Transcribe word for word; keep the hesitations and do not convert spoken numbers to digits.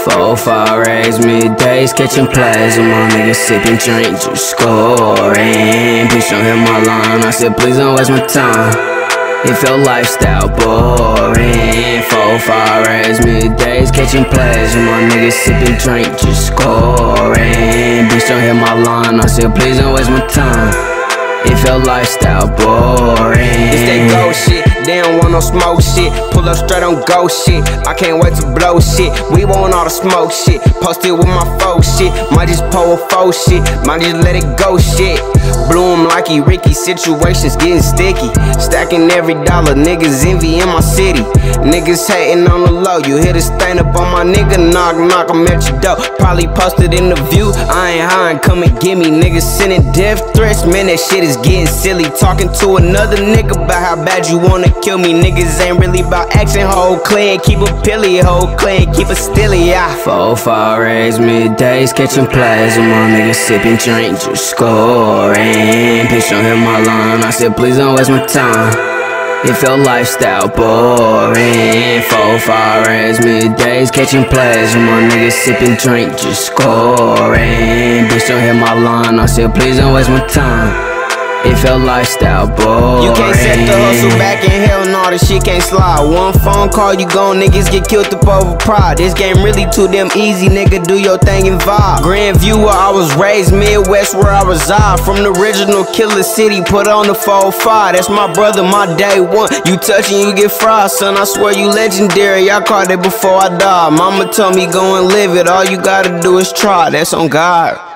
Four, five rays, middays, catching plays, and my niggas sipping drink, just scoring. Bitch, don't hit my line, I said please don't waste my time. If your lifestyle boring. Four, five rays, middays, catching plays, and my niggas sipping drink, just scoring. Bitch, don't hit my line, I said please don't waste my time. If your lifestyle boring. It's that go shit, they don't want no smoke shit. Pull up straight on go shit, I can't wait to blow shit. We want all the smoke shit, posted with my folks shit. Might just pull a faux shit, might just let it go shit. Bloom like he Ricky, situations getting sticky. Stacking every dollar, niggas envy in my city. Niggas hating on the low, you hear the stain up on my nigga. Knock, knock, I'm at your door. Probably posted in the view, I ain't high, come and get me. Niggas sending death threats, man, that shit is getting silly. Talking to another nigga about how bad you wanna kill me. Niggas ain't really about action, hold clean, keep a pilly, hold clean, keep a stilly, yeah. Four, five rays, middays, catching plays, and my niggas sipping drink, just scoring. Bitch, don't hit my line, I said please don't waste my time. If your lifestyle boring. Four, five rays, middays, catching plays, and my niggas sipping drink, just scoring. Bitch, don't hit my line, I said please don't waste my time. If your lifestyle boring. You can't set the hustle back in hell, no, this shit can't slide. One phone call, you gone, niggas get killed up over pride. This game really too damn easy, nigga, do your thing and vibe. Grandview where I was raised, Midwest where I reside. From the original Killer City, put on the four five. That's my brother, my day one. You touching, you get fried, son, I swear you legendary. I caught it before I died. Mama told me go and live it, all you gotta do is try, that's on God.